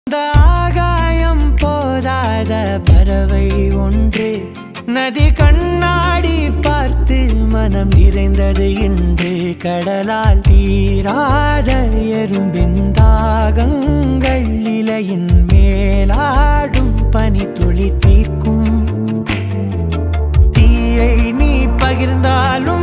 ஆகாயம் போராத பறவை ஒன்று நதி கண்ணாடி பார்த்து மனம் நிறைந்தது இன்று கடலால் தீராத எறும்பின் தாகங்கள் இலையின் மேலாடும் பனி துளி தீர்க்கும் தீயை நீ பகிர்ந்தாலும்